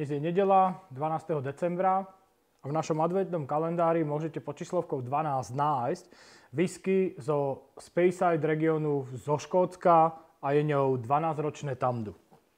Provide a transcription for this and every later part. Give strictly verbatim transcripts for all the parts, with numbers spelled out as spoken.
Dnes je nedeľa, dvanásteho decembra. V našom adventnom kalendári môžete pod číslovkou dvanásť nájsť whisky zo Speyside regiónu zo Škótska a je ňou dvanásťročné Tamdu.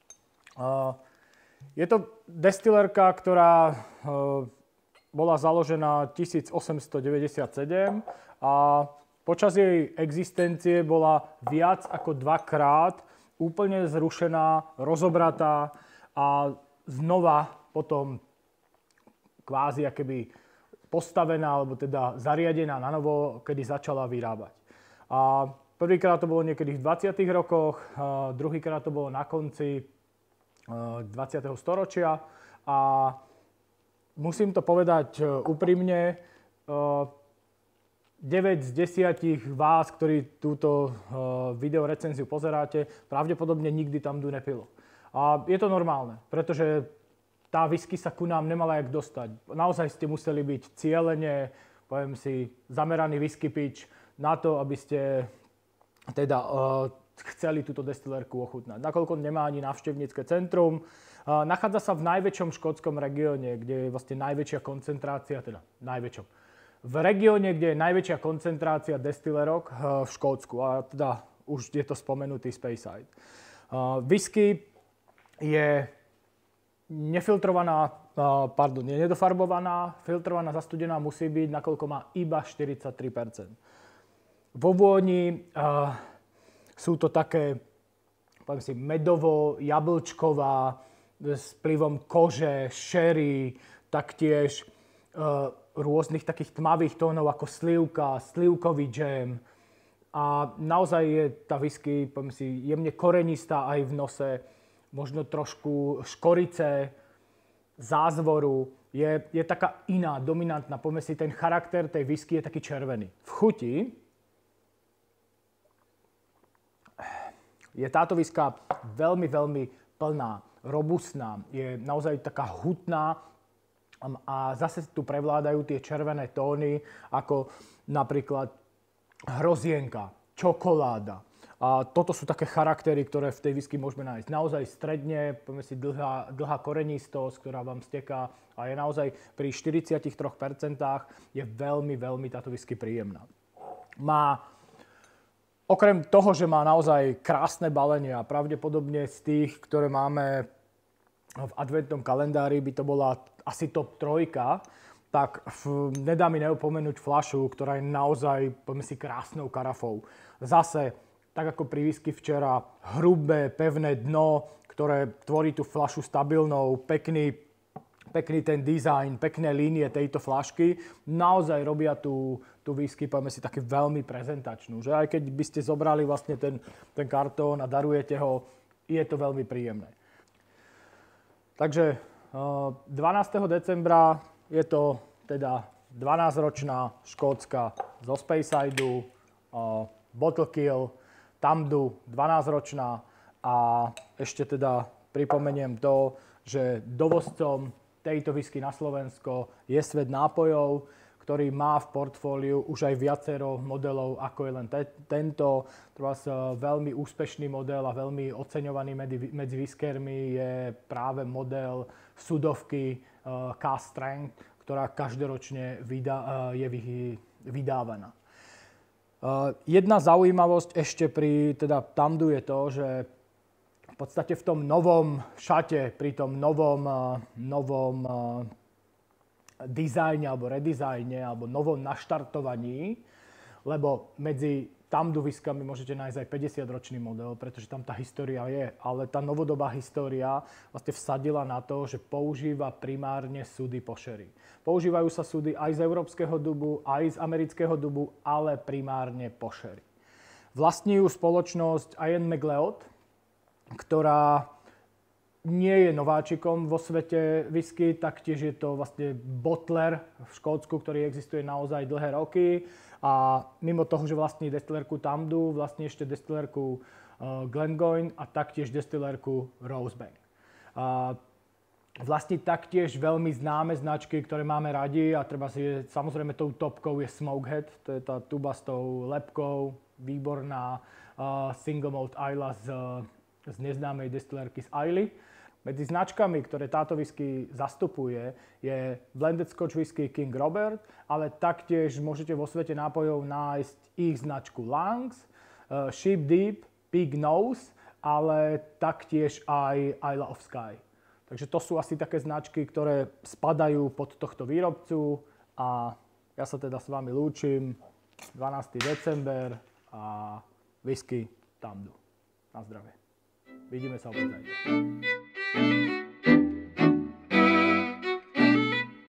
Je to destilérka, ktorá bola založená tisícosemstodeväťdesiatsedem a počas jej existencie bola viac ako dvakrát úplne zrušená, rozobratá a znova potom kvázi akoby postavená, alebo teda zariadená na novo, kedy začala vyrábať. A prvýkrát to bolo niekedy v dvadsiatych rokoch, druhýkrát to bolo na konci dvadsiateho storočia a musím to povedať úprimne, deväť z desiatich vás, ktorí túto videorecenziu pozeráte, pravdepodobne nikdy Tamdu nepilo. A je to normálne, pretože tá whisky sa ku nám nemala jak dostať. Naozaj ste museli byť cieľene, poviem si, zameraný whisky pitch na to, aby ste teda uh, chceli túto destilérku ochutnať. Nakoľko nemá ani návštevnícke centrum, uh, nachádza sa v najväčšom škótskom regióne, kde je vlastne najväčšia koncentrácia, teda najväčšom. V regióne, kde je najväčšia koncentrácia destilérok uh, v Škótsku, a teda už je to spomenutý Speyside. Uh, whisky je nefiltrovaná, pardon, je nedofarbovaná, filtrovaná, zastudená musí byť, nakoľko má iba štyridsaťtri percent. Vo vôni uh, sú to také, poviem si, medovo-jablčková, s vplyvom kože, sherry, taktiež uh, rôznych takých tmavých tónov ako slivka, slivkový džem. A naozaj je tá whisky, poviem si, jemne korenistá aj v nose, možno trošku škorice, zázvoru. Je, je taká iná, dominantná. Poďme si, ten charakter tej whisky je taký červený. V chuti je táto whisky veľmi, veľmi plná, robustná. Je naozaj taká hutná a zase tu prevládajú tie červené tóny, ako napríklad hrozienka, čokoláda. A toto sú také charaktery, ktoré v tej whisky môžeme nájsť. Naozaj stredne, poďme si, dlhá, dlhá korenistosť, ktorá vám steká a je naozaj pri štyridsiatich troch percentách je veľmi, veľmi táto whisky príjemná. Má, okrem toho, že má naozaj krásne balenie a pravdepodobne z tých, ktoré máme v adventnom kalendári, by to bola asi top trojka, tak v, nedá mi neopomenúť fľašu, ktorá je naozaj, poďme si, krásnou karafou. Zase, tak ako pri whisky včera, hrubé, pevné dno, ktoré tvorí tú fľašu stabilnou, pekný, pekný ten dizajn, pekné línie tejto fľašky, naozaj robia tú, tú whisky, poďme si, také veľmi prezentačnú. Že aj keď by ste zobrali vlastne ten, ten kartón a darujete ho, je to veľmi príjemné. Takže dvanásteho decembra je to teda dvanásťročná škótska zo Speysideu, Bottle Kill, Tamdu, dvanásťročná a ešte teda pripomeniem to, že dovozcom tejto whisky na Slovensko je Svet nápojov, ktorý má v portfóliu už aj viacero modelov, ako je len te- tento. Teraz veľmi úspešný model a veľmi oceňovaný medzi, medzi whiskermi je práve model sudovky uh, Cask Strength, ktorá každoročne vydá, uh, je vy- vydávaná. Uh, jedna zaujímavosť ešte pri teda Tamdu je to, že v podstate v tom novom šate, pri tom novom, uh, novom uh, dizajne alebo redizajne alebo novom naštartovaní, lebo medzi Tamdu whiskami môžete nájsť aj päťdesiatročný model, pretože tam tá história je, ale tá novodobá história vlastne vsadila na to, že používa primárne sudy po sherry. Používajú sa sudy aj z európskeho dubu, aj z amerického dubu, ale primárne po sherry. Vlastní ju spoločnosť Ian McLeod, ktorá nie je nováčikom vo svete whisky, taktiež je to vlastne bottler v Škótsku, ktorý existuje naozaj dlhé roky. A mimo toho, že vlastní destilérku Tamdu, vlastní ešte destilérku uh, Glengoyne a taktiež destilérku Rosebank. Uh, vlastní taktiež veľmi známe značky, ktoré máme radi a treba si, je, samozrejme tou topkou je Smokehead, to je tá tuba s tou lepkou, výborná uh, single malt Islay z, z neznámej destilérky z Islay. Medzi značkami, ktoré táto whisky zastupuje, je Blended Scotch Whisky King Robert, ale taktiež môžete vo svete nápojov nájsť ich značku Langs, Sheep Deep, Pig Nose, ale taktiež aj Isle of Skye. Takže to sú asi také značky, ktoré spadajú pod tohto výrobcu a ja sa teda s vami lúčim. dvanásteho december a whisky Tamdu. Na zdravie. Vidíme sa opäť zajtra.